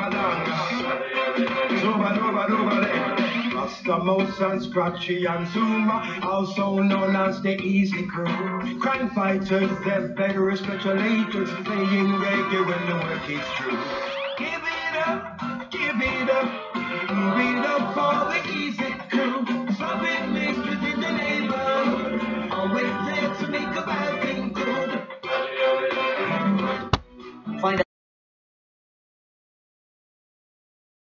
Rasta Mouse and Scratchy and Zuma, also known as the Easy Crew. Crime fighters, they're very special agents, playing reggae when the work is true. Give it up!